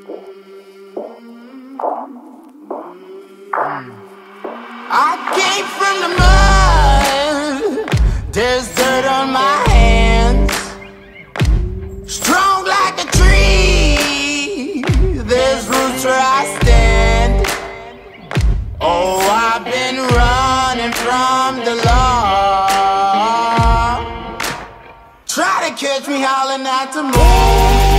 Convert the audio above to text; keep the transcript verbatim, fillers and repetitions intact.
I came from the mud, there's dirt on my hands. Strong like a tree, there's roots where I stand. Oh, I've been running from the law. Try to catch me howling at the moon.